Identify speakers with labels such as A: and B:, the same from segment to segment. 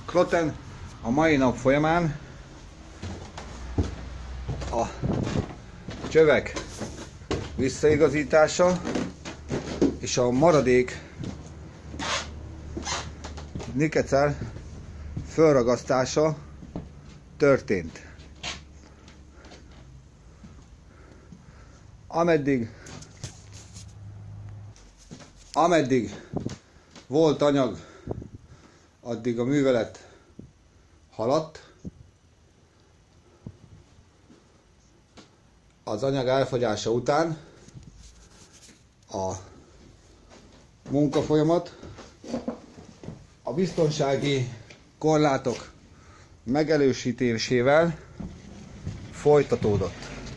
A: Kloten a mai nap folyamán a csövek visszaigazítása és a maradék nikecer fölragasztása történt. Ameddig volt anyag, addig a művelet haladt. Az anyag elfogyása után a munkafolyamat a biztonsági korlátok megerősítésével folytatódott.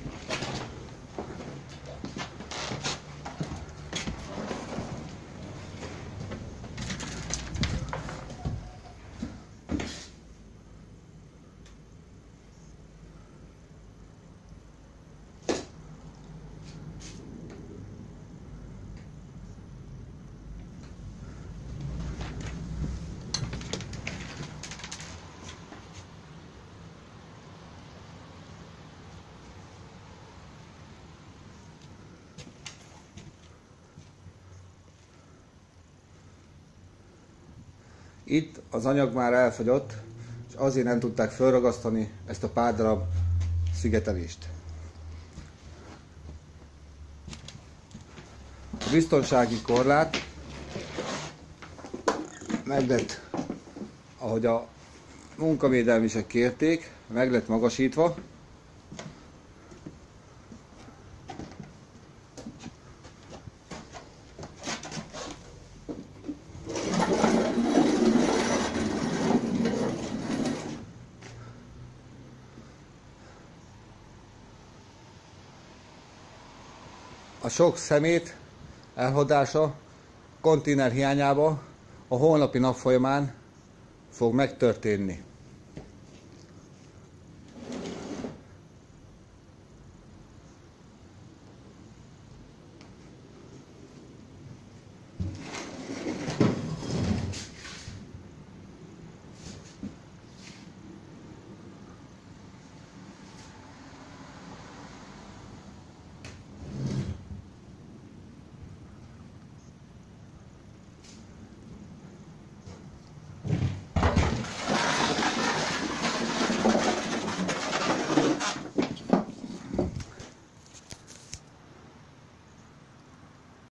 A: Itt az anyag már elfogyott, és azért nem tudták felragasztani ezt a pár darab szigetelést. A biztonsági korlát meg lett, ahogy a munkavédelmisek kérték, meg lett magasítva. A sok szemét elhordása konténer hiányába a holnapi nap folyamán fog megtörténni.